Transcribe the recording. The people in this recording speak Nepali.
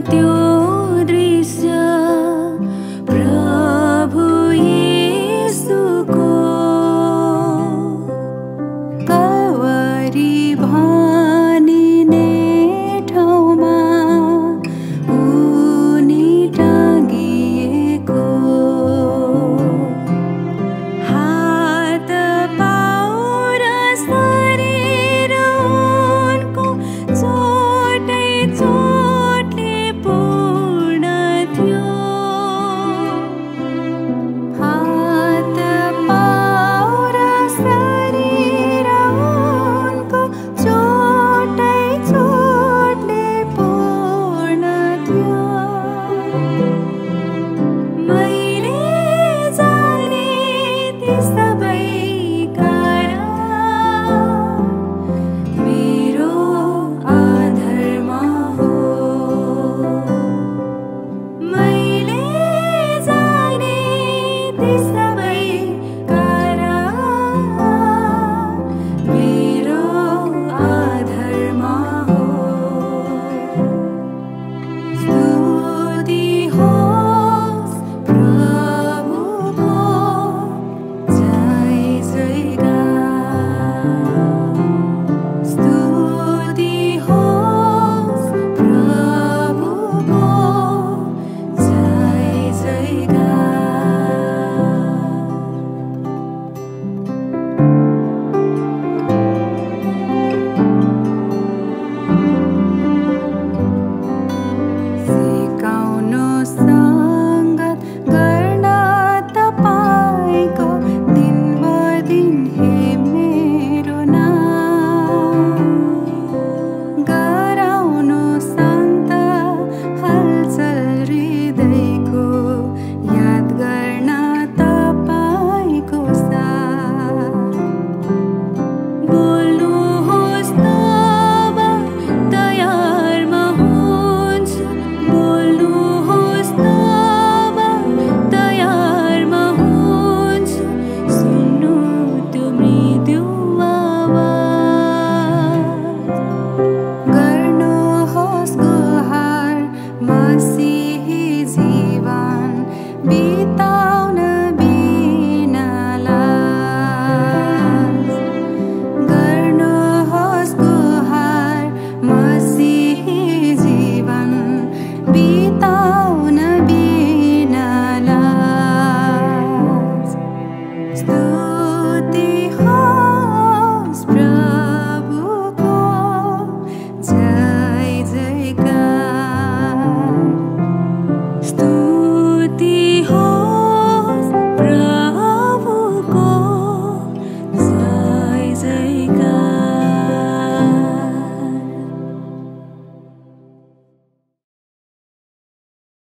त्यो दृश्य प्रभु येशूको कल्वरी भनिने ठाउँमा उनी टाँगिएको हात पाउर शरीर उनको चोटै चोटले पूर्ण थियो हात पाउर शरीर उनको चोटै चोटले पूर्ण थियो मैले जाने ती सबै कारण मेरो अधर्म हो मैले जाने ती सबै कारण मेरो अधर्म हो स्तुति होस् प्रभुको जय जयकार स्तुति होस् प्रभुको जय सिकाउनु सङ्गत गर्न तपाईँको दिन बदिन हे मेरो नाम गराउनु सन्त हलचल हृदयको याद गर्न तपाईँको साथ बोल्नुहोस् तब तयारमा हुन्छु बोल्नुहोस् तब तयारमा हुन्छु सुन्नु त्यो मृत्यु आवाज गर्नुहोस् गुहार मसीही जीवन